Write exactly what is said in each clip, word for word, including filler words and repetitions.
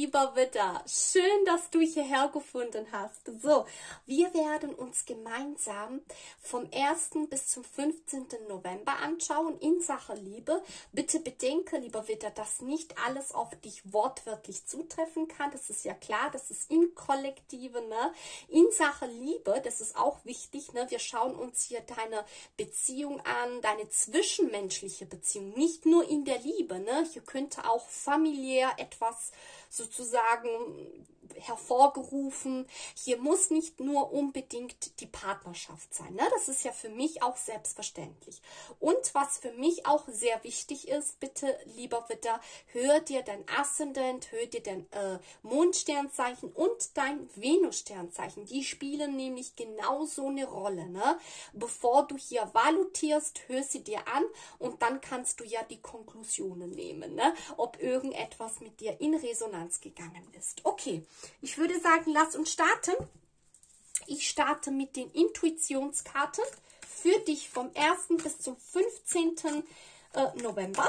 lieber Widder, schön, dass du hierher gefunden hast. So, wir werden uns gemeinsam vom ersten bis zum fünfzehnten November anschauen in Sache Liebe. Bitte bedenke, lieber Widder, dass nicht alles auf dich wortwörtlich zutreffen kann. Das ist ja klar, das ist im Kollektive, ne? In Sache Liebe, das ist auch wichtig, ne? Wir schauen uns hier deine Beziehung an, deine zwischenmenschliche Beziehung, nicht nur in der Liebe, ne? Hier könnte auch familiär etwas sozusagen hervorgerufen. Hier muss nicht nur unbedingt die Partnerschaft sein, ne? Das ist ja für mich auch selbstverständlich. Und was für mich auch sehr wichtig ist, bitte, lieber Widder, hör dir dein Aszendent, hör dir dein äh, Mondsternzeichen und dein Venussternzeichen. Die spielen nämlich genauso eine Rolle, ne? Bevor du hier valutierst, hör sie dir an und dann kannst du ja die Konklusionen nehmen, ne? Ob irgendetwas mit dir in Resonanz gegangen ist. Okay. Ich würde sagen, lass uns starten. Ich starte mit den Intuitionskarten für dich vom ersten bis zum fünfzehnten November.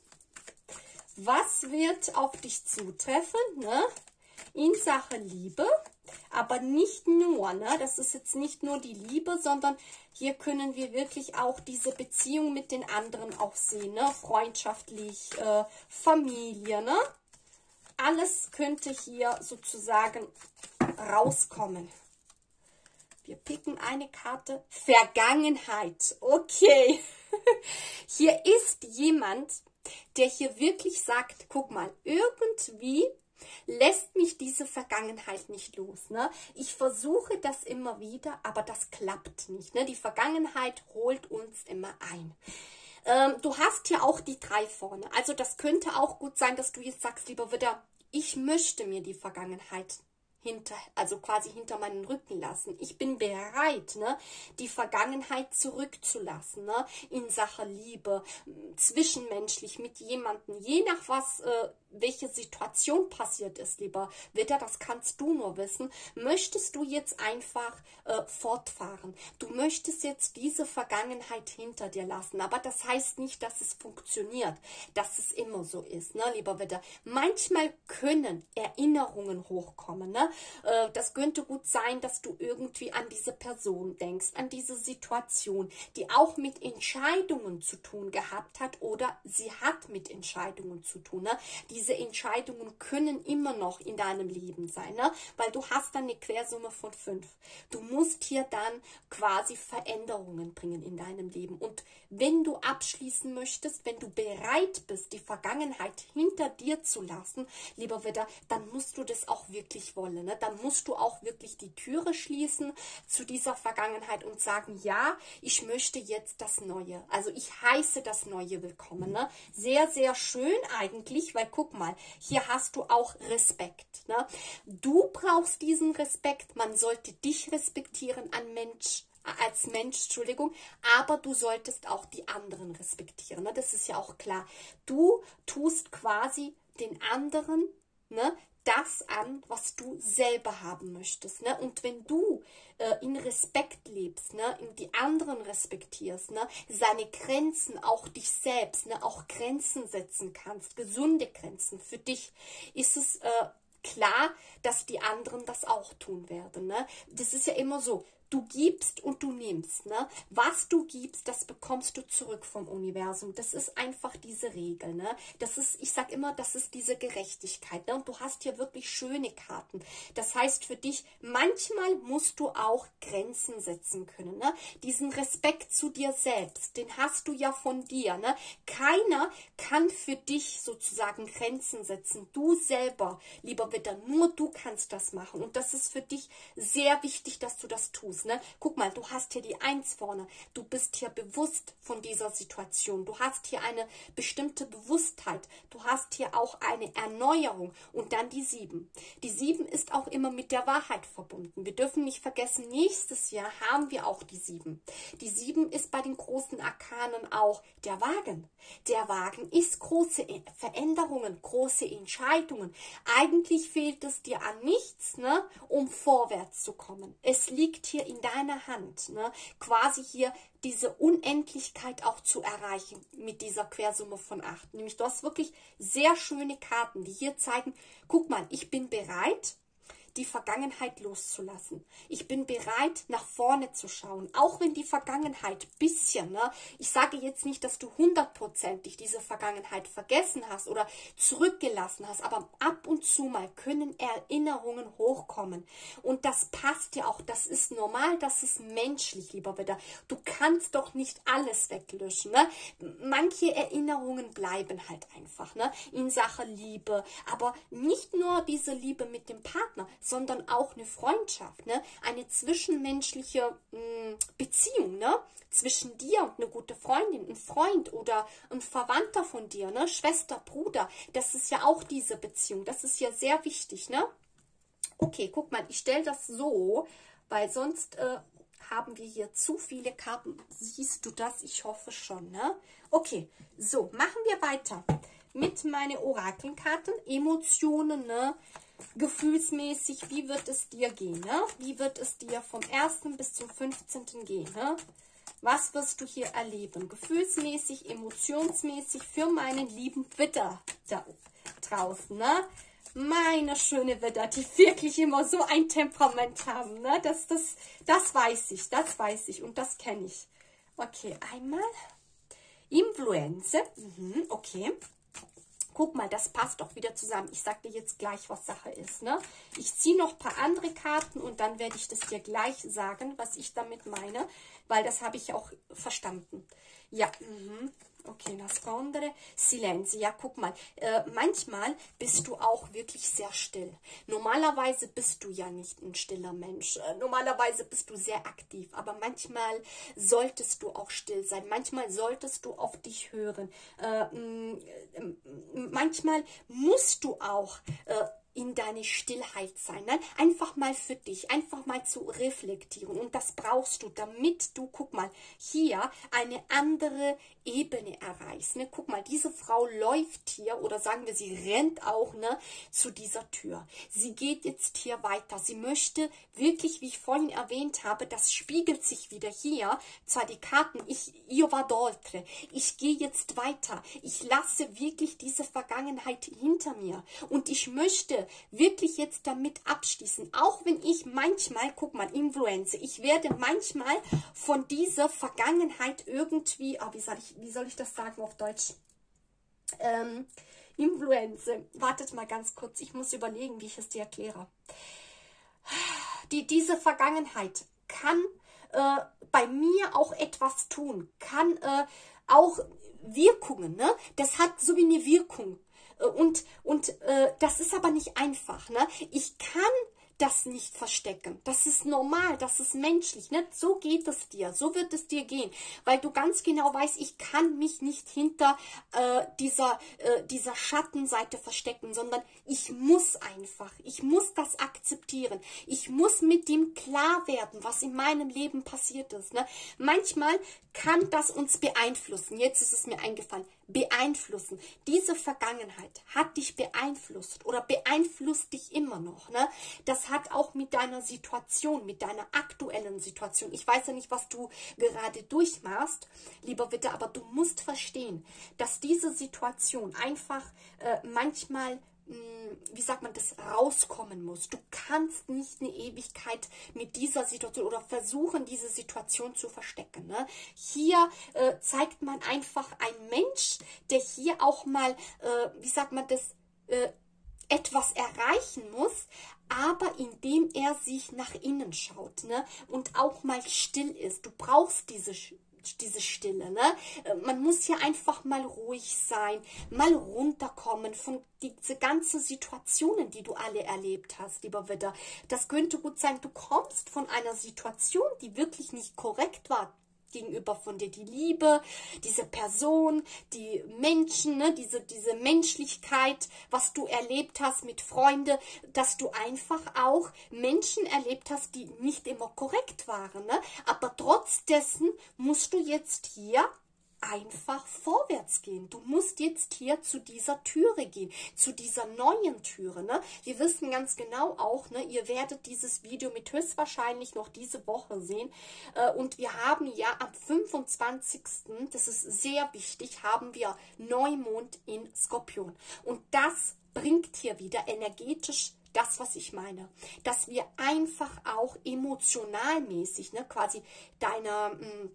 Was wird auf dich zutreffen, ne? In Sache Liebe, aber nicht nur, ne? Das ist jetzt nicht nur die Liebe, sondern hier können wir wirklich auch diese Beziehung mit den anderen auch sehen, ne? Freundschaftlich, äh, Familie, ne? Alles könnte hier sozusagen rauskommen. Wir picken eine Karte. Vergangenheit. Okay. Hier ist jemand, der hier wirklich sagt, guck mal, irgendwie lässt mich diese Vergangenheit nicht los. Ne? Ich versuche das immer wieder, aber das klappt nicht. Ne? Die Vergangenheit holt uns immer ein. Ähm, du hast hier auch die drei vorne. Also das könnte auch gut sein, dass du jetzt sagst, lieber Widder, ich möchte mir die Vergangenheit hinter, also quasi hinter meinen Rücken lassen. Ich bin bereit, ne, die Vergangenheit zurückzulassen, ne, in Sache Liebe, zwischenmenschlich mit jemandem, je nach was, äh, welche Situation passiert ist, lieber Widder, das kannst du nur wissen, möchtest du jetzt einfach äh, fortfahren. Du möchtest jetzt diese Vergangenheit hinter dir lassen, aber das heißt nicht, dass es funktioniert, dass es immer so ist, ne, lieber Widder. Manchmal können Erinnerungen hochkommen, ne? Äh, das könnte gut sein, dass du irgendwie an diese Person denkst, an diese Situation, die auch mit Entscheidungen zu tun gehabt hat oder sie hat mit Entscheidungen zu tun, ne? Die Diese Entscheidungen können immer noch in deinem Leben sein, ne? Weil du hast dann eine Quersumme von fünf. Du musst hier dann quasi Veränderungen bringen in deinem Leben. Und wenn du abschließen möchtest, wenn du bereit bist, die Vergangenheit hinter dir zu lassen, lieber Widder, dann musst du das auch wirklich wollen, ne? Dann musst du auch wirklich die Türe schließen zu dieser Vergangenheit und sagen, ja, ich möchte jetzt das Neue. Also ich heiße das Neue willkommen, ne? Sehr, sehr schön eigentlich, weil guck mal, hier hast du auch Respekt, ne? Du brauchst diesen Respekt, man sollte dich respektieren an Mensch, als Mensch, Entschuldigung, aber du solltest auch die anderen respektieren, ne? Das ist ja auch klar. Du tust quasi den anderen, ne, das an, was du selber haben möchtest, ne? Und wenn du äh, in Respekt lebst, ne, in die anderen respektierst, ne, seine Grenzen, auch dich selbst, ne, auch Grenzen setzen kannst, gesunde Grenzen für dich, ist es äh, klar, dass die anderen das auch tun werden, ne? Das ist ja immer so. Du gibst und du nimmst, ne? Was du gibst, das bekommst du zurück vom Universum. Das ist einfach diese Regel, ne? Das ist, ich sag immer, das ist diese Gerechtigkeit, ne? Und du hast hier wirklich schöne Karten. Das heißt für dich, manchmal musst du auch Grenzen setzen können, ne? Diesen Respekt zu dir selbst, den hast du ja von dir, ne? Keiner kann für dich sozusagen Grenzen setzen. Du selber, lieber Widder, nur du kannst das machen. Und das ist für dich sehr wichtig, dass du das tust. Ne? Guck mal, du hast hier die Eins vorne. Du bist hier bewusst von dieser Situation. Du hast hier eine bestimmte Bewusstheit. Du hast hier auch eine Erneuerung. Und dann die Sieben. Die Sieben ist auch immer mit der Wahrheit verbunden. Wir dürfen nicht vergessen, nächstes Jahr haben wir auch die Sieben. Die Sieben ist bei den großen Arkanen auch der Wagen. Der Wagen ist große Veränderungen, große Entscheidungen. Eigentlich fehlt es dir an nichts, ne, um vorwärts zu kommen. Es liegt hier hier in deiner Hand, ne? Quasi hier diese Unendlichkeit auch zu erreichen mit dieser Quersumme von acht. Nämlich du hast wirklich sehr schöne Karten, die hier zeigen, guck mal, ich bin bereit, die Vergangenheit loszulassen. Ich bin bereit, nach vorne zu schauen. Auch wenn die Vergangenheit ein bisschen, ne, ich sage jetzt nicht, dass du hundertprozentig diese Vergangenheit vergessen hast oder zurückgelassen hast, aber ab und zu mal können Erinnerungen hochkommen. Und das passt ja auch, das ist normal, das ist menschlich, lieber Widder. Du kannst doch nicht alles weglöschen, ne? Manche Erinnerungen bleiben halt einfach, ne, in Sache Liebe. Aber nicht nur diese Liebe mit dem Partner, sondern auch eine Freundschaft, ne? Eine zwischenmenschliche mh, Beziehung, ne? Zwischen dir und eine gute Freundin, ein Freund oder ein Verwandter von dir, ne? Schwester, Bruder, das ist ja auch diese Beziehung, das ist ja sehr wichtig, ne? Okay, guck mal, ich stelle das so, weil sonst äh, haben wir hier zu viele Karten. Siehst du das? Ich hoffe schon, ne? Okay, so, machen wir weiter mit meinen Orakelkarten, Emotionen, ne? Gefühlsmäßig, wie wird es dir gehen? Ne? Wie wird es dir vom ersten bis zum fünfzehnten gehen? Ne? Was wirst du hier erleben? Gefühlsmäßig, emotionsmäßig für meinen lieben Widder da draußen. Ne? Meine schöne Widder, die wirklich immer so ein Temperament haben. Ne? Das, das, das weiß ich, das weiß ich und das kenne ich. Okay, einmal Influenze. Mhm, okay. Guck mal, das passt doch wieder zusammen. Ich sage dir jetzt gleich, was Sache ist. Ne? Ich ziehe noch ein paar andere Karten und dann werde ich das dir gleich sagen, was ich damit meine, weil das habe ich auch verstanden. Ja, mhm. Okay, nascondere, Silenzio. Ja, guck mal, äh, manchmal bist du auch wirklich sehr still. Normalerweise bist du ja nicht ein stiller Mensch. Äh, normalerweise bist du sehr aktiv, aber manchmal solltest du auch still sein. Manchmal solltest du auf dich hören. Äh, manchmal musst du auch äh, in deine Stillheit sein. Ne? Einfach mal für dich, einfach mal zu reflektieren. Und das brauchst du, damit du, guck mal, hier eine andere Ebene erreichst. Ne? Guck mal, diese Frau läuft hier, oder sagen wir, sie rennt auch ne, zu dieser Tür. Sie geht jetzt hier weiter. Sie möchte wirklich, wie ich vorhin erwähnt habe, das spiegelt sich wieder hier, zwar die Karten, ich, io vado oltre, ich gehe jetzt weiter. Ich lasse wirklich diese Vergangenheit hinter mir. Und ich möchte wirklich jetzt damit abschließen, auch wenn ich manchmal, guck mal, Influencer, ich werde manchmal von dieser Vergangenheit irgendwie, oh, wie soll ich, wie soll ich das sagen auf Deutsch? Ähm, Influencer, wartet mal ganz kurz, ich muss überlegen, wie ich es dir erkläre. Die, diese Vergangenheit kann äh, bei mir auch etwas tun, kann äh, auch Wirkungen, ne? Das hat so wie eine Wirkung. Und, und äh, das ist aber nicht einfach. Ne? Ich kann das nicht verstecken. Das ist normal, das ist menschlich. Ne? So geht es dir, so wird es dir gehen. Weil du ganz genau weißt, ich kann mich nicht hinter äh, dieser, äh, dieser Schattenseite verstecken, sondern ich muss einfach, ich muss das akzeptieren. Ich muss mit dem klar werden, was in meinem Leben passiert ist. Ne? Manchmal kann das uns beeinflussen. Jetzt ist es mir eingefallen. Beeinflussen. Diese Vergangenheit hat dich beeinflusst oder beeinflusst dich immer noch. Ne? Das hat auch mit deiner Situation, mit deiner aktuellen Situation. Ich weiß ja nicht, was du gerade durchmachst, lieber Witter, aber du musst verstehen, dass diese Situation einfach äh, manchmal, wie sagt man, das rauskommen muss. Du kannst nicht eine Ewigkeit mit dieser Situation oder versuchen, diese Situation zu verstecken. Ne? Hier äh, zeigt man einfach einen Mensch, der hier auch mal, äh, wie sagt man das, äh, etwas erreichen muss, aber indem er sich nach innen schaut, ne? Und auch mal still ist. Du brauchst diese diese Stille, ne? Man muss hier einfach mal ruhig sein, mal runterkommen von diese ganzen Situationen, die du alle erlebt hast, lieber Widder. Das könnte gut sein, du kommst von einer Situation, die wirklich nicht korrekt war gegenüber von dir, die Liebe, diese Person, die Menschen, ne, diese, diese Menschlichkeit, was du erlebt hast mit Freunden, dass du einfach auch Menschen erlebt hast, die nicht immer korrekt waren. Ne? Aber trotz dessen musst du jetzt hier einfach vorwärts gehen. Du musst jetzt hier zu dieser Türe gehen, zu dieser neuen Türe. Ne? Wir wissen ganz genau auch, ne, ihr werdet dieses Video mit höchstwahrscheinlich noch diese Woche sehen. Äh, und wir haben ja am fünfundzwanzigsten, das ist sehr wichtig, haben wir Neumond in Skorpion. Und das bringt hier wieder energetisch das, was ich meine, dass wir einfach auch emotionalmäßig, ne, quasi deine, mh,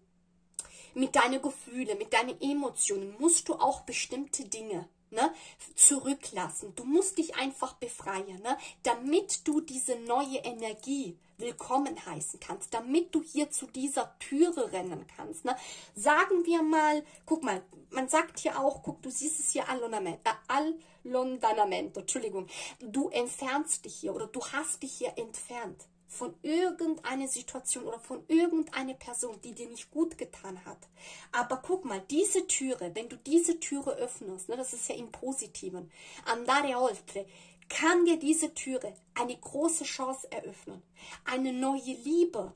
mit deinen Gefühlen, mit deinen Emotionen, musst du auch bestimmte Dinge, ne, zurücklassen. Du musst dich einfach befreien, ne, damit du diese neue Energie willkommen heißen kannst, damit du hier zu dieser Türe rennen kannst. Ne? Sagen wir mal, guck mal, man sagt hier auch, guck, du siehst es hier, Allonamento, äh, Allondanamento, Entschuldigung, du entfernst dich hier oder du hast dich hier entfernt von irgendeiner Situation oder von irgendeiner Person, die dir nicht gut getan hat. Aber guck mal, diese Türe, wenn du diese Türe öffnest, ne, das ist ja im Positiven, andare oltre, kann dir diese Türe eine große Chance eröffnen, eine neue Liebe,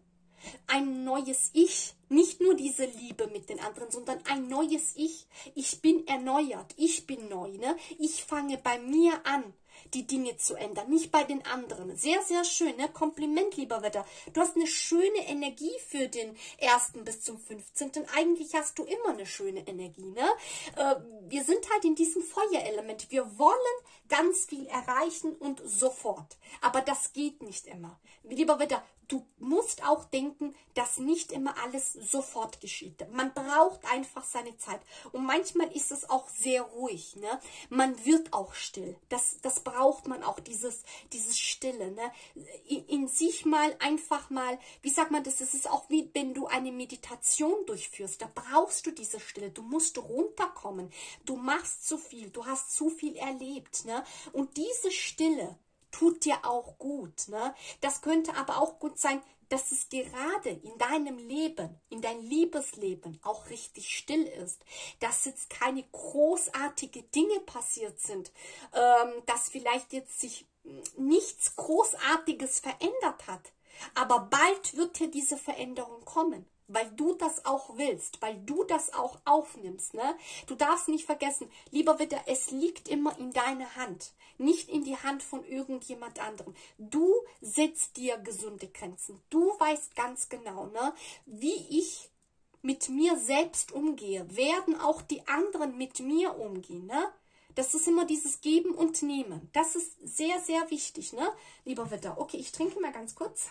ein neues Ich, nicht nur diese Liebe mit den anderen, sondern ein neues Ich. Ich bin erneuert, ich bin neu, ne? Ich fange bei mir an, die Dinge zu ändern, nicht bei den anderen. Sehr, sehr schön, ne? Kompliment, lieber Wetter. Du hast eine schöne Energie für den ersten bis zum fünfzehnten Eigentlich hast du immer eine schöne Energie, ne? Äh, wir sind halt in diesem Feuerelement. Wir wollen ganz viel erreichen und sofort. Aber das geht nicht immer. Lieber Wetter, du musst auch denken, dass nicht immer alles sofort geschieht. Man braucht einfach seine Zeit. Und manchmal ist es auch sehr ruhig. Ne? Man wird auch still. Das, das braucht man auch, dieses, dieses Stille. Ne? In, in sich mal einfach mal, wie sagt man das, das ist auch wie wenn du eine Meditation durchführst. Da brauchst du diese Stille. Du musst runterkommen. Du machst zu viel. Du hast zu viel erlebt. Ne? Und diese Stille tut dir auch gut. Ne? Das könnte aber auch gut sein, dass es gerade in deinem Leben, in dein Liebesleben auch richtig still ist. Dass jetzt keine großartigen Dinge passiert sind. Ähm, dass vielleicht jetzt sich nichts Großartiges verändert hat. Aber bald wird hier diese Veränderung kommen. Weil du das auch willst, weil du das auch aufnimmst. Ne? Du darfst nicht vergessen, lieber Witter, es liegt immer in deiner Hand, nicht in die Hand von irgendjemand anderem. Du setzt dir gesunde Grenzen. Du weißt ganz genau, ne, wie ich mit mir selbst umgehe, werden auch die anderen mit mir umgehen. Ne? Das ist immer dieses Geben und Nehmen. Das ist sehr, sehr wichtig, ne, lieber Witter. Okay, ich trinke mal ganz kurz.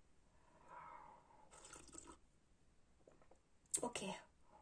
Okay.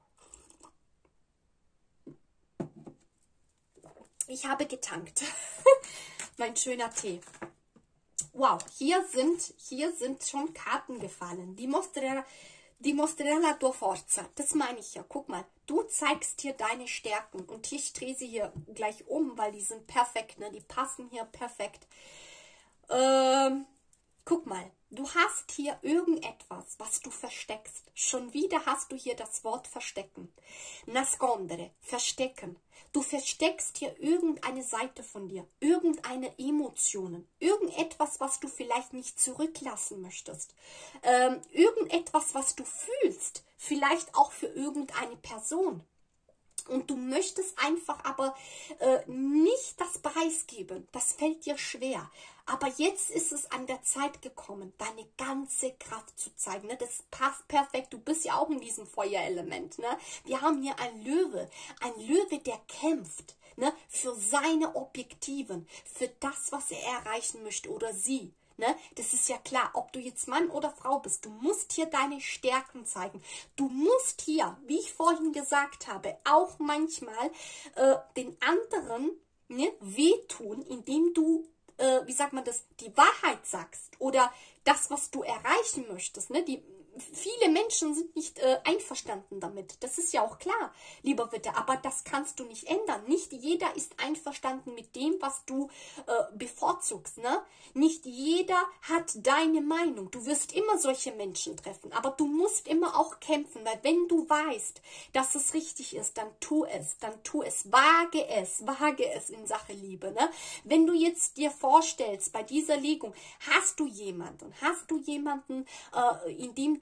Ich habe getankt. Mein schöner Tee. Wow, hier sind, hier sind schon Karten gefallen. Die mostrerà, die mostrerà la tua forza. Das meine ich ja. Guck mal, du zeigst hier deine Stärken. Und ich drehe sie hier gleich um, weil die sind perfekt. Ne? Die passen hier perfekt. Ähm, guck mal. Du hast hier irgendetwas, was du versteckst. Schon wieder hast du hier das Wort verstecken. Nascondere, verstecken. Du versteckst hier irgendeine Seite von dir, irgendeine Emotionen, irgendetwas, was du vielleicht nicht zurücklassen möchtest. Ähm, irgendetwas, was du fühlst, vielleicht auch für irgendeine Person. Und du möchtest einfach aber äh, nicht das preisgeben. Das fällt dir schwer. Aber jetzt ist es an der Zeit gekommen, deine ganze Kraft zu zeigen. Ne? Das passt perfekt. Du bist ja auch in diesem Feuerelement. Ne? Wir haben hier einen Löwe. Ein Löwe, der kämpft, ne? Für seine Objektiven, für das, was er erreichen möchte oder sie. Ne? Das ist ja klar, ob du jetzt Mann oder Frau bist. Du musst hier deine Stärken zeigen. Du musst hier, wie ich vorhin gesagt habe, auch manchmal äh, den anderen, ne, wehtun, indem du, äh, wie sagt man das, die Wahrheit sagst oder das, was du erreichen möchtest. Ne? Die, viele Menschen sind nicht äh, einverstanden damit. Das ist ja auch klar, lieber Witter. Aber das kannst du nicht ändern. Nicht jeder ist einverstanden mit dem, was du äh, bevorzugst. Ne? Nicht jeder hat deine Meinung. Du wirst immer solche Menschen treffen. Aber du musst immer auch kämpfen. Weil wenn du weißt, dass es richtig ist, dann tu es. Dann tu es. Wage es. Wage es in Sache Liebe. Ne? Wenn du jetzt dir vorstellst, bei dieser Legung, hast du jemanden, hast du jemanden, äh, in dem du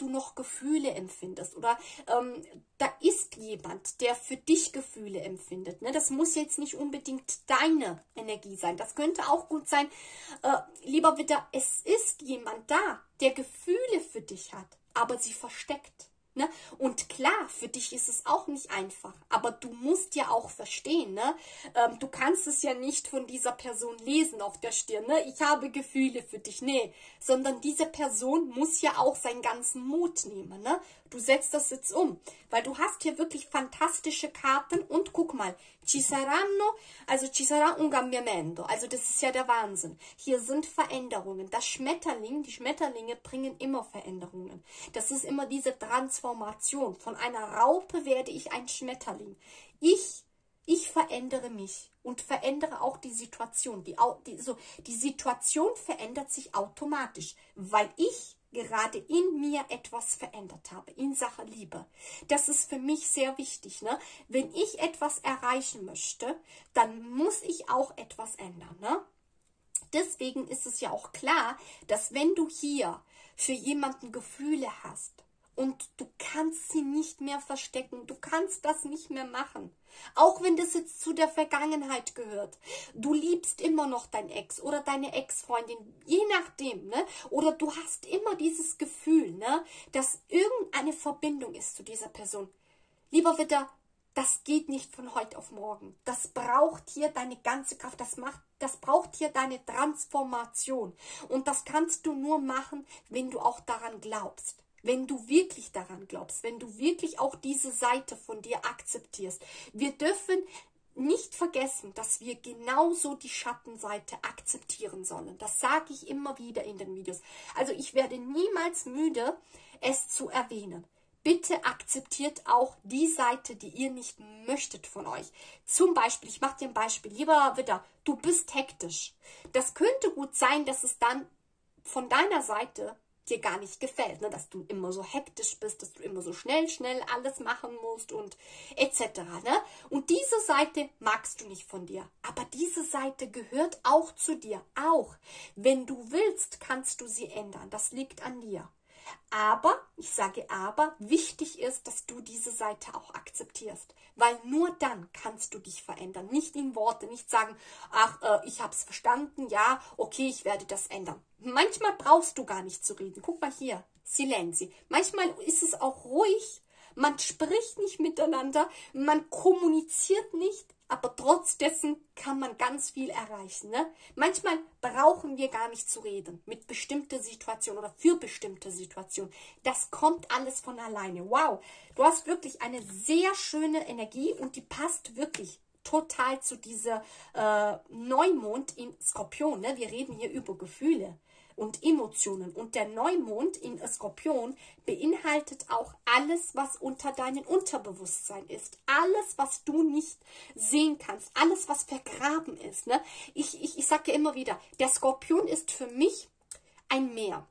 du noch Gefühle empfindest oder ähm, da ist jemand, der für dich Gefühle empfindet. Ne? Das muss jetzt nicht unbedingt deine Energie sein. Das könnte auch gut sein, äh, lieber Widder, es ist jemand da, der Gefühle für dich hat, aber sie versteckt. Ne? Und klar, für dich ist es auch nicht einfach, aber du musst ja auch verstehen, ne? Ähm, du kannst es ja nicht von dieser Person lesen auf der Stirn, ne? Ich habe Gefühle für dich, nee, sondern diese Person muss ja auch seinen ganzen Mut nehmen, ne? Du setzt das jetzt um, weil du hast hier wirklich fantastische Karten und guck mal, ci saranno, also ci sarà un cambiamento, also das ist ja der Wahnsinn. Hier sind Veränderungen. Das Schmetterling, die Schmetterlinge bringen immer Veränderungen. Das ist immer diese Transformation. Von einer Raupe werde ich ein Schmetterling. Ich, ich verändere mich und verändere auch die Situation. Die, die, so, die Situation verändert sich automatisch, weil ich gerade in mir etwas verändert habe, in Sache Liebe. Das ist für mich sehr wichtig. Ne? Wenn ich etwas erreichen möchte, dann muss ich auch etwas ändern. Ne? Deswegen ist es ja auch klar, dass wenn du hier für jemanden Gefühle hast, und du kannst sie nicht mehr verstecken. Du kannst das nicht mehr machen. Auch wenn das jetzt zu der Vergangenheit gehört. Du liebst immer noch dein Ex oder deine Ex-Freundin, je nachdem. Ne? Oder du hast immer dieses Gefühl, ne, dass irgendeine Verbindung ist zu dieser Person. Lieber Widder, das geht nicht von heute auf morgen. Das braucht hier deine ganze Kraft. Das macht, das braucht hier deine Transformation. Und das kannst du nur machen, wenn du auch daran glaubst. Wenn du wirklich daran glaubst, wenn du wirklich auch diese Seite von dir akzeptierst. Wir dürfen nicht vergessen, dass wir genauso die Schattenseite akzeptieren sollen. Das sage ich immer wieder in den Videos. Also ich werde niemals müde, es zu erwähnen. Bitte akzeptiert auch die Seite, die ihr nicht möchtet von euch. Zum Beispiel, ich mache dir ein Beispiel. Lieber Widder, du bist hektisch. Das könnte gut sein, dass es dann von deiner Seite dir gar nicht gefällt, ne? Dass du immer so hektisch bist, dass du immer so schnell, schnell alles machen musst und et cetera. Ne? Und diese Seite magst du nicht von dir, aber diese Seite gehört auch zu dir, auch. Wenn du willst, kannst du sie ändern, das liegt an dir. Aber, ich sage aber, wichtig ist, dass du diese Seite auch akzeptierst, weil nur dann kannst du dich verändern. Nicht in Worte, nicht sagen, ach, äh, ich habe es verstanden, ja, okay, ich werde das ändern. Manchmal brauchst du gar nicht zu reden. Guck mal hier, Silenzi. Manchmal ist es auch ruhig, man spricht nicht miteinander, man kommuniziert nicht, aber trotz dessen kann man ganz viel erreichen. Ne? Manchmal brauchen wir gar nicht zu reden mit bestimmten Situationen oder für bestimmte Situationen. Das kommt alles von alleine. Wow, du hast wirklich eine sehr schöne Energie und die passt wirklich total zu dieser äh, Neumond in Skorpion. Ne? Wir reden hier über Gefühle und Emotionen. Und der Neumond in Skorpion beinhaltet auch alles, was unter deinem Unterbewusstsein ist. Alles, was du nicht sehen kannst. Alles, was vergraben ist. Ne? Ich, ich, ich sage immer wieder, der Skorpion ist für mich ein Meer.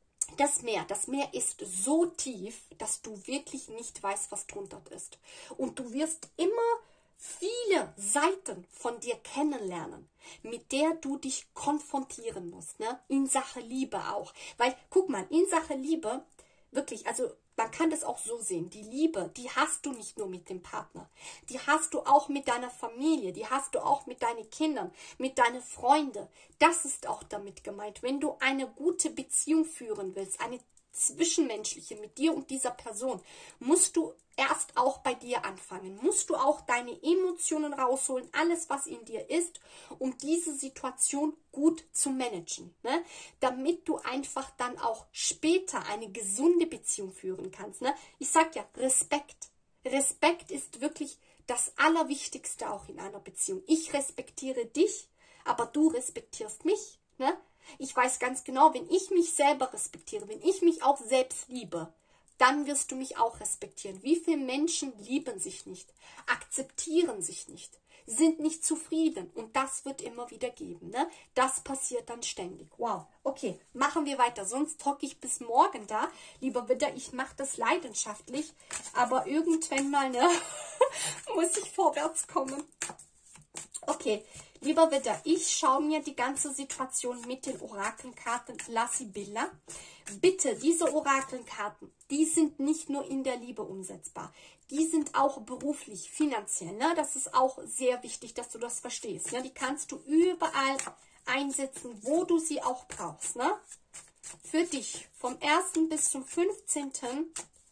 Das Meer, das Meer ist so tief, dass du wirklich nicht weißt, was drunter ist. Und du wirst immer viele Seiten von dir kennenlernen, mit der du dich konfrontieren musst, ne? In Sache Liebe auch. Weil, guck mal, in Sache Liebe, wirklich, also man kann das auch so sehen, die Liebe, die hast du nicht nur mit dem Partner, die hast du auch mit deiner Familie, die hast du auch mit deinen Kindern, mit deinen Freunden. Das ist auch damit gemeint. Wenn du eine gute Beziehung führen willst, eine zwischenmenschliche mit dir und dieser Person, musst du erst auch bei dir anfangen. Musst du auch deine Emotionen rausholen, alles, was in dir ist, um diese Situation gut zu managen, ne? Damit du einfach dann auch später eine gesunde Beziehung führen kannst. Ne? Ich sage ja, Respekt. Respekt ist wirklich das Allerwichtigste auch in einer Beziehung. Ich respektiere dich, aber du respektierst mich. Ne? Ich weiß ganz genau, wenn ich mich selber respektiere, wenn ich mich auch selbst liebe, dann wirst du mich auch respektieren. Wie viele Menschen lieben sich nicht, akzeptieren sich nicht, sind nicht zufrieden und das wird immer wieder geben. Ne? Das passiert dann ständig. Wow, okay, machen wir weiter, sonst hocke ich bis morgen da. Lieber Widder, ich mache das leidenschaftlich, aber irgendwann mal ne, muss ich vorwärts kommen. Okay, lieber Widder, ich schaue mir die ganze Situation mit den Orakelkarten La Sibilla. Bitte, diese Orakelkarten, die sind nicht nur in der Liebe umsetzbar. Die sind auch beruflich, finanziell. Ne? Das ist auch sehr wichtig, dass du das verstehst. Ne? Die kannst du überall einsetzen, wo du sie auch brauchst. Ne? Für dich vom ersten bis zum fünfzehnten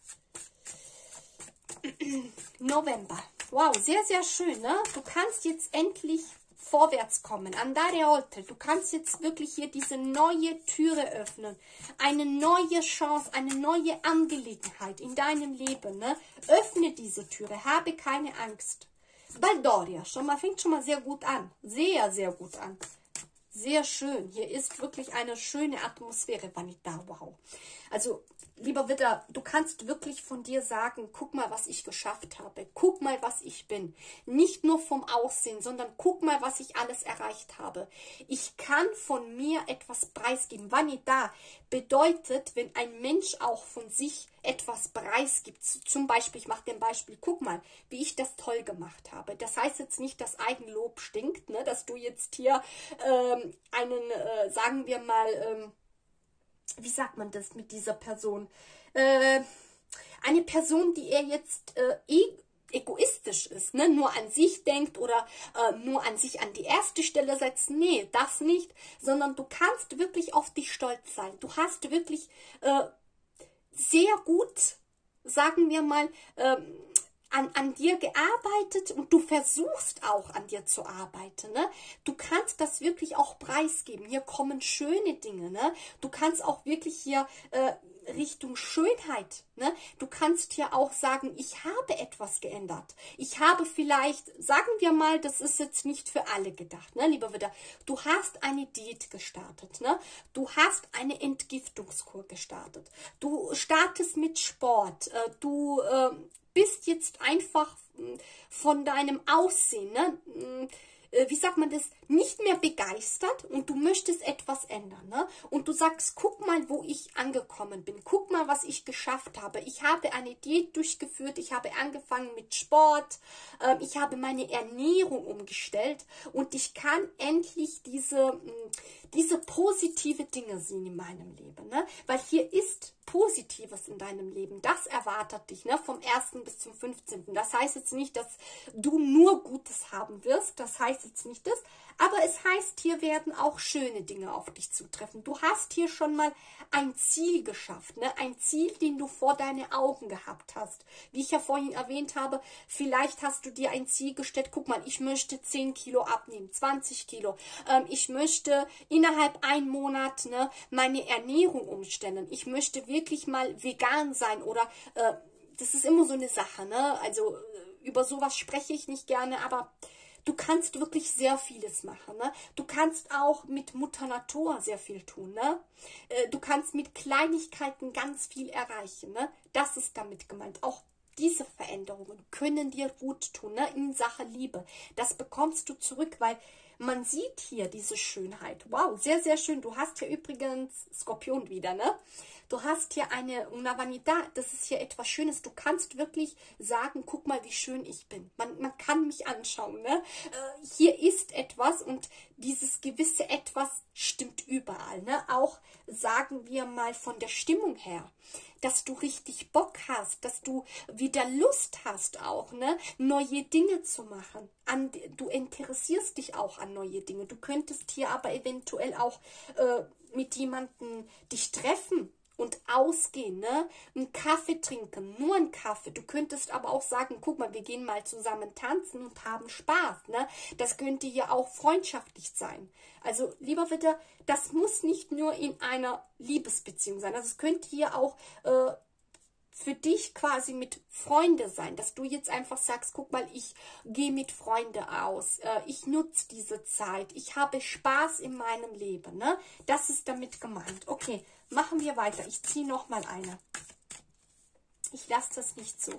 November. Wow, sehr, sehr schön. Ne? Du kannst jetzt endlich vorwärts kommen, andare oltre. Du kannst jetzt wirklich hier diese neue Türe öffnen. Eine neue Chance, eine neue Angelegenheit in deinem Leben. Ne? Öffne diese Türe, habe keine Angst. Baldoria, schon mal, fängt schon mal sehr gut an. Sehr, sehr gut an. Sehr schön. Hier ist wirklich eine schöne Atmosphäre, Vanita. Wow. Also, lieber Widder, du kannst wirklich von dir sagen, guck mal, was ich geschafft habe. Guck mal, was ich bin. Nicht nur vom Aussehen, sondern guck mal, was ich alles erreicht habe. Ich kann von mir etwas preisgeben. Vanita bedeutet, wenn ein Mensch auch von sich etwas preisgibt. Zum Beispiel, ich mache dir ein Beispiel, guck mal, wie ich das toll gemacht habe. Das heißt jetzt nicht, dass Eigenlob stinkt, ne? Dass du jetzt hier ähm, einen, äh, sagen wir mal, ähm, wie sagt man das mit dieser Person? Äh, eine Person, die er jetzt äh, e egoistisch ist, ne? Nur an sich denkt oder äh, nur an sich an die erste Stelle setzt. Nee, das nicht, sondern du kannst wirklich auf dich stolz sein. Du hast wirklich äh, sehr gut, sagen wir mal, ähm, An, an dir gearbeitet und du versuchst auch an dir zu arbeiten. Ne? Du kannst das wirklich auch preisgeben. Hier kommen schöne Dinge. Ne? Du kannst auch wirklich hier äh, Richtung Schönheit. Ne? Du kannst hier auch sagen, ich habe etwas geändert. Ich habe vielleicht, sagen wir mal, das ist jetzt nicht für alle gedacht, ne, lieber Widder. Du hast eine Diät gestartet. Ne? Du hast eine Entgiftungskur gestartet. Du startest mit Sport. Äh, du äh, bist jetzt einfach von deinem Aussehen, ne, wie sagt man das, nicht mehr begeistert und du möchtest etwas ändern. Ne? Und du sagst, guck mal, wo ich angekommen bin. Guck mal, was ich geschafft habe. Ich habe eine Diät durchgeführt. Ich habe angefangen mit Sport. Äh, ich habe meine Ernährung umgestellt. Und ich kann endlich diese, diese positive Dinge sehen in meinem Leben. Ne? Weil hier ist Positives in deinem Leben. Das erwartet dich, ne? Vom ersten bis zum fünfzehnten Das heißt jetzt nicht, dass du nur Gutes haben wirst. Das heißt jetzt nicht das. Aber es heißt, hier werden auch schöne Dinge auf dich zutreffen. Du hast hier schon mal ein Ziel geschafft, ne? Ein Ziel, den du vor deine Augen gehabt hast. Wie ich ja vorhin erwähnt habe, vielleicht hast du dir ein Ziel gestellt, guck mal, ich möchte zehn Kilo abnehmen, zwanzig Kilo. Ähm, ich möchte innerhalb ein Monat ne, meine Ernährung umstellen. Ich möchte wirklich mal vegan sein oder äh, das ist immer so eine Sache, ne? Also über sowas spreche ich nicht gerne, aber du kannst wirklich sehr vieles machen. Ne? Du kannst auch mit Mutter Natur sehr viel tun. Ne? Du kannst mit Kleinigkeiten ganz viel erreichen. Ne? Das ist damit gemeint. Auch diese Veränderungen können dir gut tun, ne? In Sache Liebe. Das bekommst du zurück, weil man sieht hier diese Schönheit. Wow, sehr, sehr schön. Du hast hier übrigens Skorpion wieder, ne? Du hast hier eine Una Vanita, das ist hier etwas Schönes. Du kannst wirklich sagen, guck mal, wie schön ich bin. Man, man kann mich anschauen. Ne? Äh, hier ist etwas und dieses gewisse Etwas stimmt überall. Ne? Auch, sagen wir mal, von der Stimmung her, dass du richtig Bock hast, dass du wieder Lust hast auch, ne? Neue Dinge zu machen. An, du interessierst dich auch an neue Dinge. Du könntest hier aber eventuell auch äh, mit jemandem dich treffen und ausgehen, ne? Einen Kaffee trinken, nur einen Kaffee. Du könntest aber auch sagen, guck mal, wir gehen mal zusammen tanzen und haben Spaß, ne? Das könnte ja auch freundschaftlich sein. Also, lieber Widder, das muss nicht nur in einer Liebesbeziehung sein. Also, es könnte hier auch äh, für dich quasi mit Freunde sein, dass du jetzt einfach sagst, guck mal, ich gehe mit Freunden aus, äh, ich nutze diese Zeit, ich habe Spaß in meinem Leben, ne? Das ist damit gemeint. Okay, machen wir weiter. Ich ziehe noch mal eine. Ich lasse das nicht so.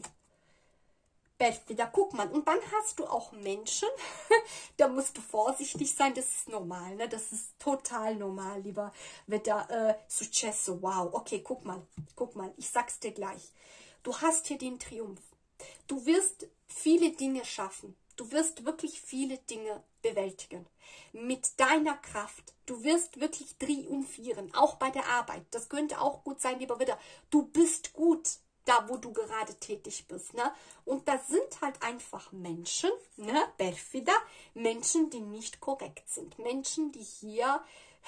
Da guck mal, und dann hast du auch Menschen, da musst du vorsichtig sein, das ist normal, ne? Das ist total normal, lieber Widder, äh, Successo, wow, okay, guck mal, guck mal, ich sag's dir gleich, du hast hier den Triumph, du wirst viele Dinge schaffen, Du wirst wirklich viele Dinge bewältigen. Mit deiner Kraft. Du wirst wirklich triumphieren, auch bei der Arbeit. Das könnte auch gut sein, lieber Widder. Du bist gut da, wo du gerade tätig bist. Ne? Und das sind halt einfach Menschen, ne? Perfida, Menschen, die nicht korrekt sind. Menschen, die hier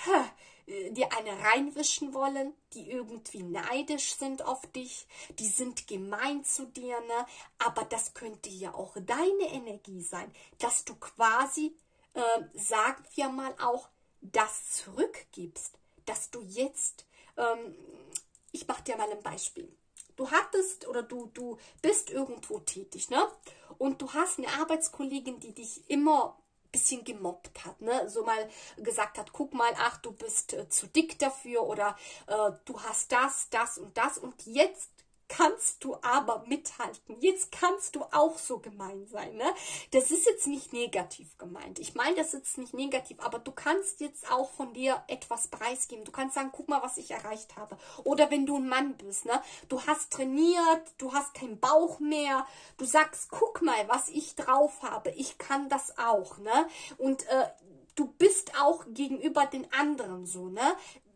dir eine reinwischen wollen, die irgendwie neidisch sind auf dich, die sind gemein zu dir, ne? Aber das könnte ja auch deine Energie sein, dass du quasi, äh, sagen wir mal auch, das zurückgibst, dass du jetzt, ähm, ich mache dir mal ein Beispiel. Du hattest oder du, du bist irgendwo tätig, ne? Und du hast eine Arbeitskollegin, die dich immer bisschen gemobbt hat, ne? So mal gesagt hat, guck mal, ach, du bist äh, zu dick dafür oder äh, du hast das, das und das und jetzt kannst du aber mithalten. Jetzt kannst du auch so gemein sein, ne? Das ist jetzt nicht negativ gemeint. Ich meine das jetzt nicht negativ, aber du kannst jetzt auch von dir etwas preisgeben. Du kannst sagen, guck mal, was ich erreicht habe. Oder wenn du ein Mann bist, ne? Du hast trainiert, du hast keinen Bauch mehr. Du sagst, guck mal, was ich drauf habe. Ich kann das auch, ne? Und äh, du bist auch gegenüber den anderen so, ne?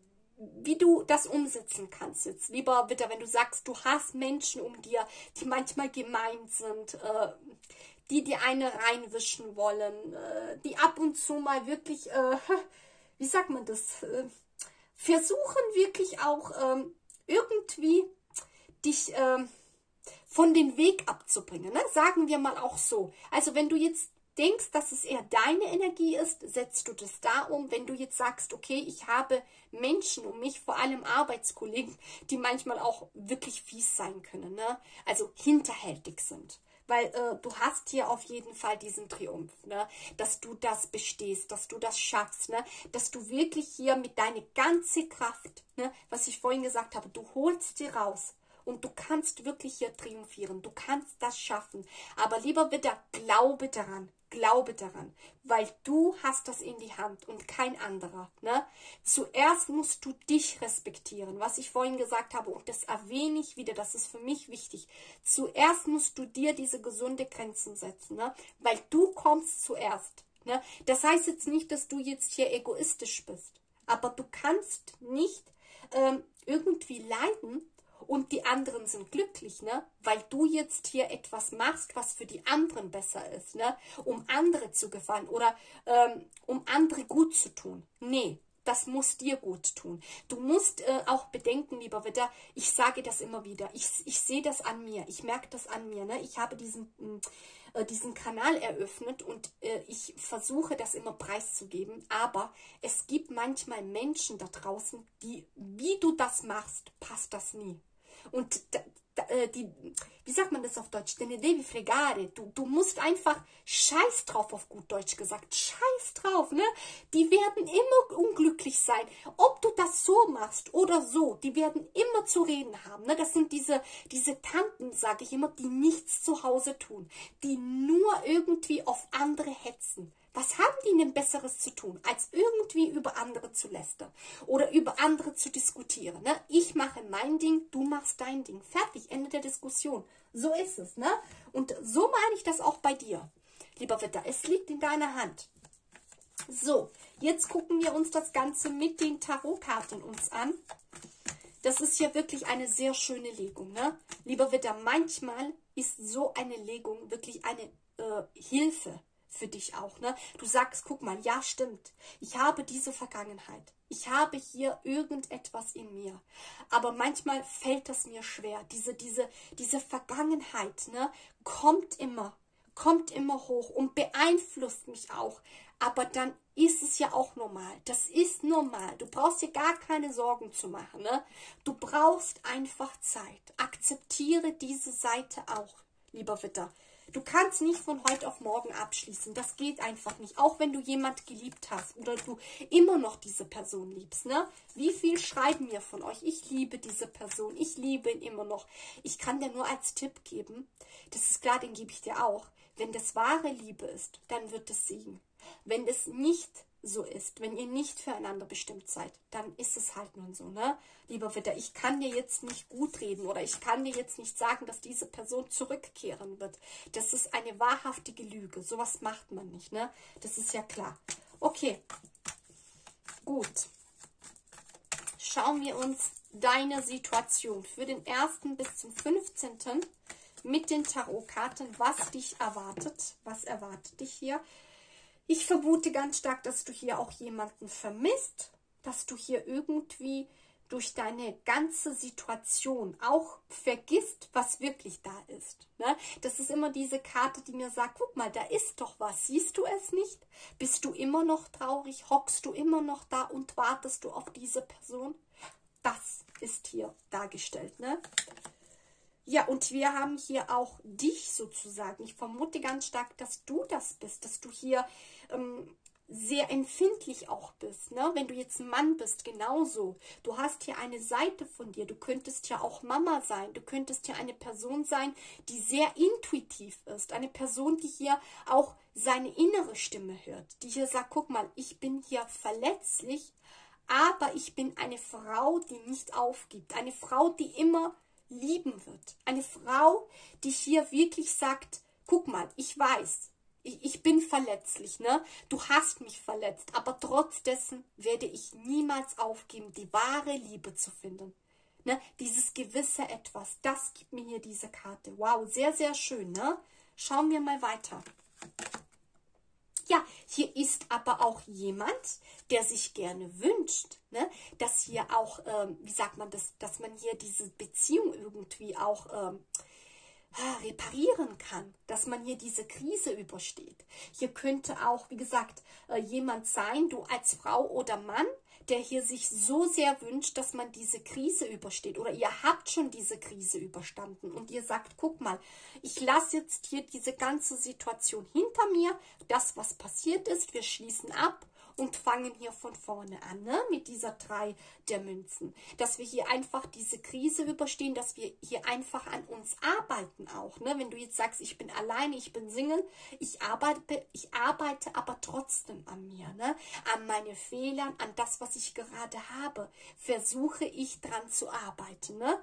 Wie du das umsetzen kannst jetzt. Lieber Widder, wenn du sagst, du hast Menschen um dir, die manchmal gemein sind, äh, die dir eine reinwischen wollen, äh, die ab und zu mal wirklich, äh, wie sagt man das, äh, versuchen wirklich auch äh, irgendwie dich äh, von den Weg abzubringen. Ne? Sagen wir mal auch so. Also wenn du jetzt denkst, dass es eher deine Energie ist, setzt du das da um. Wenn du jetzt sagst, okay, ich habe Menschen um mich, vor allem Arbeitskollegen, die manchmal auch wirklich fies sein können, ne? Also hinterhältig sind. Weil äh, du hast hier auf jeden Fall diesen Triumph, ne? Dass du das bestehst, dass du das schaffst, ne? Dass du wirklich hier mit deiner ganzen Kraft, ne? Was ich vorhin gesagt habe, du holst sie raus. Und du kannst wirklich hier triumphieren. Du kannst das schaffen. Aber lieber Widder, glaube daran. Glaube daran. Weil du hast das in die Hand und kein anderer. Ne? Zuerst musst du dich respektieren. Was ich vorhin gesagt habe. Und das erwähne ich wieder. Das ist für mich wichtig. Zuerst musst du dir diese gesunde Grenzen setzen. Ne? Weil du kommst zuerst. Ne? Das heißt jetzt nicht, dass du jetzt hier egoistisch bist. Aber du kannst nicht ähm, irgendwie leiden, und die anderen sind glücklich, ne? Weil du jetzt hier etwas machst, was für die anderen besser ist, ne? Um andere zu gefallen oder ähm, um andere gut zu tun. Nee, das muss dir gut tun. Du musst äh, auch bedenken, lieber Widder, ich sage das immer wieder, ich, ich sehe das an mir, ich merke das an mir, ne? Ich habe diesen, äh, diesen Kanal eröffnet und äh, ich versuche das immer preiszugeben, aber es gibt manchmal Menschen da draußen, die, wie du das machst, passt das nie. Und da, da, die, wie sagt man das auf Deutsch? Te ne devi fregare. Du, du musst einfach scheiß drauf, auf gut Deutsch gesagt. Scheiß drauf, ne? Die werden immer unglücklich sein. Ob du das so machst oder so, die werden immer zu reden haben. Ne? Das sind diese, diese Tanten, sage ich immer, die nichts zu Hause tun. Die nur irgendwie auf andere hetzen. Was haben die denn Besseres zu tun, als irgendwie über andere zu lästern oder über andere zu diskutieren? Ne? Ich mache mein Ding, du machst dein Ding. Fertig, Ende der Diskussion. So ist es. Ne? Und so meine ich das auch bei dir, lieber Widder. Es liegt in deiner Hand. So, jetzt gucken wir uns das Ganze mit den Tarotkarten uns an. Das ist ja wirklich eine sehr schöne Legung. Ne? Lieber Widder, manchmal ist so eine Legung wirklich eine äh, Hilfe für dich auch, ne? Du sagst, guck mal, ja, stimmt. Ich habe diese Vergangenheit. Ich habe hier irgendetwas in mir. Aber manchmal fällt das mir schwer. Diese, diese, diese Vergangenheit, ne, kommt immer, kommt immer hoch und beeinflusst mich auch. Aber dann ist es ja auch normal. Das ist normal. Du brauchst dir gar keine Sorgen zu machen, ne? Du brauchst einfach Zeit. Akzeptiere diese Seite auch, lieber Widder. Du kannst nicht von heute auf morgen abschließen. Das geht einfach nicht. Auch wenn du jemand geliebt hast oder du immer noch diese Person liebst. Ne? Wie viel schreiben mir von euch? Ich liebe diese Person. Ich liebe ihn immer noch. Ich kann dir nur als Tipp geben, das ist klar, den gebe ich dir auch. Wenn das wahre Liebe ist, dann wird es siegen. Wenn es nicht so ist, wenn ihr nicht füreinander bestimmt seid, dann ist es halt nun so, ne? Lieber Widder, ich kann dir jetzt nicht gut reden oder ich kann dir jetzt nicht sagen, dass diese Person zurückkehren wird. Das ist eine wahrhaftige Lüge. Sowas macht man nicht, ne? Das ist ja klar. Okay, gut. Schauen wir uns deine Situation für den ersten bis zum fünfzehnten mit den Tarotkarten, was dich erwartet. Was erwartet dich hier? Ich vermute ganz stark, dass du hier auch jemanden vermisst, dass du hier irgendwie durch deine ganze Situation auch vergisst, was wirklich da ist. Ne? Das ist immer diese Karte, die mir sagt, guck mal, da ist doch was. Siehst du es nicht? Bist du immer noch traurig? Hockst du immer noch da und wartest du auf diese Person? Das ist hier dargestellt. Ne? Ja, und wir haben hier auch dich sozusagen. Ich vermute ganz stark, dass du das bist, dass du hier ähm, sehr empfindlich auch bist. Ne? Wenn du jetzt ein Mann bist, genauso. Du hast hier eine Seite von dir. Du könntest ja auch Mama sein. Du könntest ja eine Person sein, die sehr intuitiv ist. Eine Person, die hier auch seine innere Stimme hört. Die hier sagt, guck mal, ich bin hier verletzlich, aber ich bin eine Frau, die nicht aufgibt. Eine Frau, die immer lieben wird. Eine Frau, die hier wirklich sagt, guck mal, ich weiß, ich, ich bin verletzlich, ne? Du hast mich verletzt, aber trotz dessen werde ich niemals aufgeben, die wahre Liebe zu finden. Ne? Dieses gewisse Etwas, das gibt mir hier diese Karte. Wow, sehr, sehr schön, ne? Schauen wir mal weiter. Ja, hier ist aber auch jemand, der sich gerne wünscht, ne, dass hier auch, ähm, wie sagt man das, dass man hier diese Beziehung irgendwie auch ähm, reparieren kann, dass man hier diese Krise übersteht. Hier könnte auch, wie gesagt, äh, jemand sein, du als Frau oder Mann, der hier sich so sehr wünscht, dass man diese Krise übersteht. Oder ihr habt schon diese Krise überstanden und ihr sagt, guck mal, ich lasse jetzt hier diese ganze Situation hinter mir. Das, was passiert ist, wir schließen ab und fangen hier von vorne an, ne? Mit dieser drei der Münzen. Dass wir hier einfach diese Krise überstehen, dass wir hier einfach an uns arbeiten auch. Ne? Wenn du jetzt sagst, ich bin alleine, ich bin Single, ich arbeite, ich arbeite aber trotzdem an mir, ne? An meine Fehlern, an das, was ich gerade habe, versuche ich dran zu arbeiten. Ne?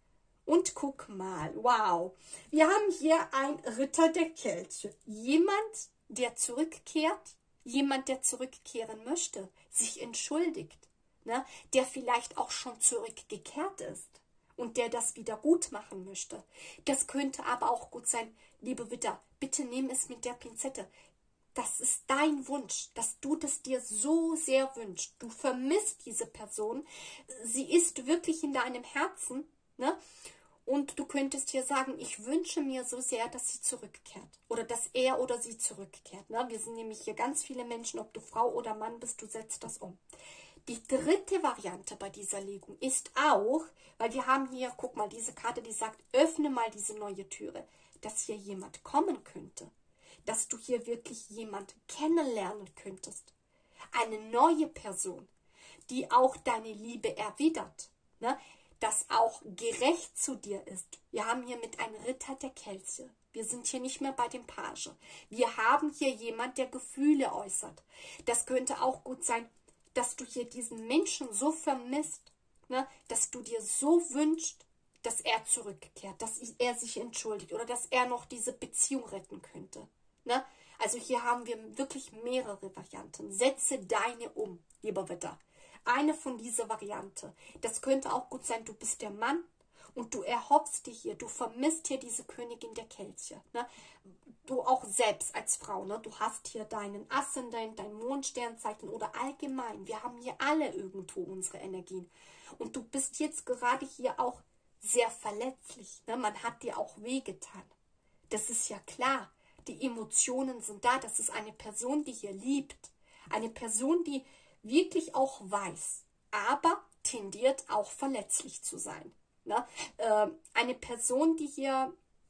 Und guck mal, wow, wir haben hier ein Ritter der Kelche. Jemand, der zurückkehrt, jemand, der zurückkehren möchte, sich entschuldigt, ne? Der vielleicht auch schon zurückgekehrt ist und der das wieder gut machen möchte. Das könnte aber auch gut sein, liebe Widder, bitte nimm es mit der Pinzette. Das ist dein Wunsch, dass du das dir so sehr wünschst. Du vermisst diese Person, sie ist wirklich in deinem Herzen, ne? Und du könntest hier sagen, ich wünsche mir so sehr, dass sie zurückkehrt. Oder dass er oder sie zurückkehrt. Ne? Wir sind nämlich hier ganz viele Menschen, ob du Frau oder Mann bist, du setzt das um. Die dritte Variante bei dieser Legung ist auch, weil wir haben hier, guck mal, diese Karte, die sagt, öffne mal diese neue Türe, dass hier jemand kommen könnte. Dass du hier wirklich jemand kennenlernen könntest. Eine neue Person, die auch deine Liebe erwidert. Ne? Das auch gerecht zu dir ist. Wir haben hier mit einem Ritter der Kelche. Wir sind hier nicht mehr bei dem Page. Wir haben hier jemand, der Gefühle äußert. Das könnte auch gut sein, dass du hier diesen Menschen so vermisst, ne, dass du dir so wünschst, dass er zurückkehrt, dass er sich entschuldigt oder dass er noch diese Beziehung retten könnte. Ne? Also hier haben wir wirklich mehrere Varianten. Setze deine um, lieber Widder. Eine von dieser Variante. Das könnte auch gut sein, du bist der Mann und du erhoffst dir hier, du vermisst hier diese Königin der Kelche. Ne? Du auch selbst als Frau, ne? Du hast hier deinen Aszendent, dein Mondsternzeichen oder allgemein. Wir haben hier alle irgendwo unsere Energien. Und du bist jetzt gerade hier auch sehr verletzlich. Ne? Man hat dir auch wehgetan. Das ist ja klar. Die Emotionen sind da. Das ist eine Person, die hier liebt. Eine Person, die wirklich auch weiß, aber tendiert auch verletzlich zu sein. Ne? Äh, eine Person, die hier,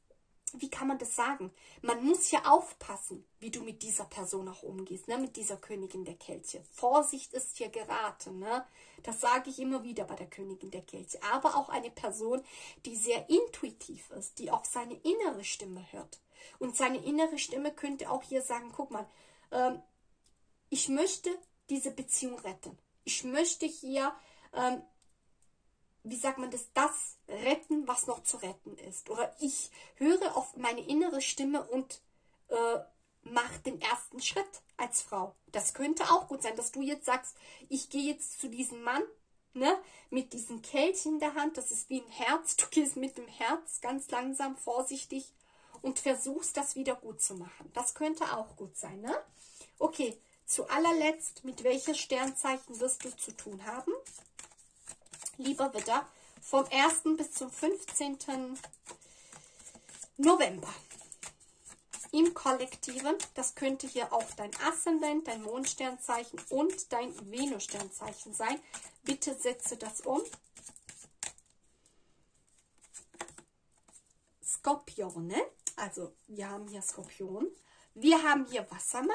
wie kann man das sagen? Man muss hier aufpassen, wie du mit dieser Person auch umgehst, ne? Mit dieser Königin der Kelche. Vorsicht ist hier geraten. Ne? Das sage ich immer wieder bei der Königin der Kelche. Aber auch eine Person, die sehr intuitiv ist, die auf seine innere Stimme hört. Und seine innere Stimme könnte auch hier sagen, guck mal, ähm, ich möchte diese Beziehung retten. Ich möchte hier, ähm, wie sagt man das, das retten, was noch zu retten ist. Oder ich höre auf meine innere Stimme und äh, mache den ersten Schritt als Frau. Das könnte auch gut sein, dass du jetzt sagst, ich gehe jetzt zu diesem Mann, ne, mit diesem Kelch in der Hand, das ist wie ein Herz. Du gehst mit dem Herz ganz langsam, vorsichtig und versuchst, das wieder gut zu machen. Das könnte auch gut sein, ne? Okay, zu allerletzt, mit welchem Sternzeichen wirst du zu tun haben? Lieber Widder, vom ersten bis zum fünfzehnten November. Im Kollektiven, das könnte hier auch dein Aszendent, dein Mondsternzeichen und dein Venussternzeichen sein. Bitte setze das um. Skorpione, also wir haben hier Skorpion, wir haben hier Wassermann,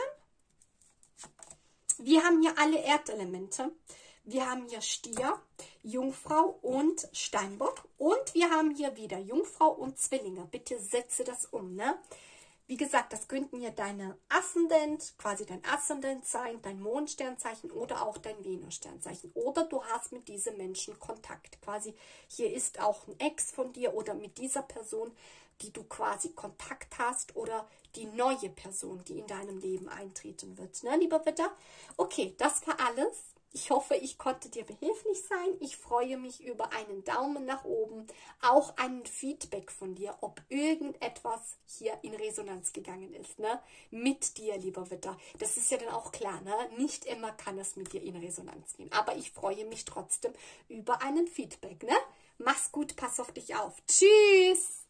wir haben hier alle Erdelemente, wir haben hier Stier, Jungfrau und Steinbock und wir haben hier wieder Jungfrau und Zwillinge. Bitte setze das um, ne? Wie gesagt, das könnten ja deine Aszendent, quasi dein Aszendent sein, dein Mondsternzeichen oder auch dein Venussternzeichen. Oder du hast mit diesen Menschen Kontakt. Quasi hier ist auch ein Ex von dir oder mit dieser Person, die du quasi Kontakt hast oder die neue Person, die in deinem Leben eintreten wird. Ne, lieber Widder? Okay, das war alles. Ich hoffe, ich konnte dir behilflich sein. Ich freue mich über einen Daumen nach oben, auch ein Feedback von dir, ob irgendetwas hier in Resonanz gegangen ist, ne? Mit dir, lieber Widder. Das ist ja dann auch klar, ne? Nicht immer kann es mit dir in Resonanz gehen, aber ich freue mich trotzdem über einen Feedback, ne? Mach's gut, pass auf dich auf. Tschüss!